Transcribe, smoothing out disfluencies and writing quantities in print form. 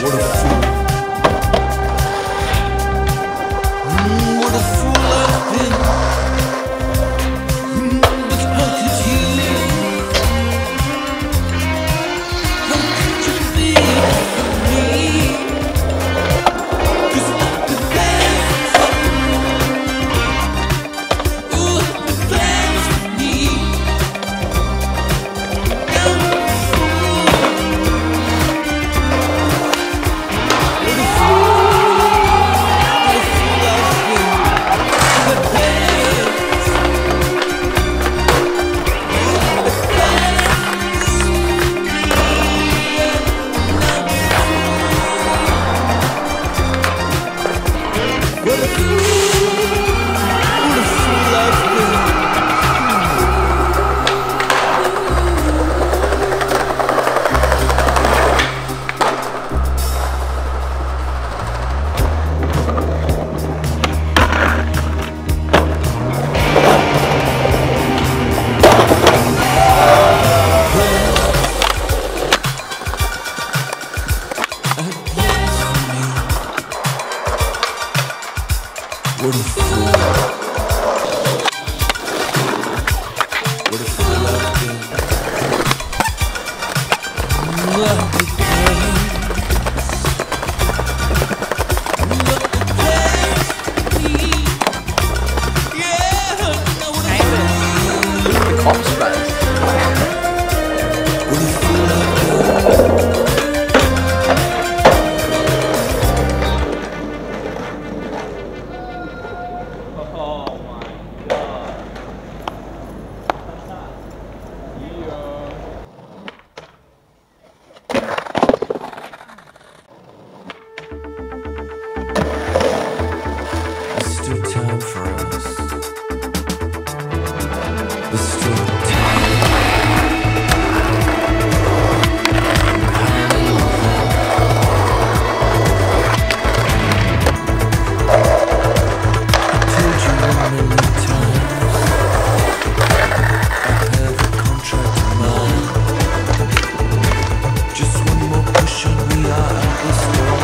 What a fool. What a fool I've been. But how could you? How could you be for me? 'Cause I've been plans for you. Ooh, I've been plans for me. I'm a fool. What a fool. What a fool I've been. The plans. The plans for me. What a fool. What a fool I've been. What a fool. What a fool I've been. What a plans. What a plans for me. Yeah, now what a fool. The cops fans. What a fool I've been. There's still time for us. There's still time. I told you a million times. I have a contract in mind. Just one more push and we are at this door.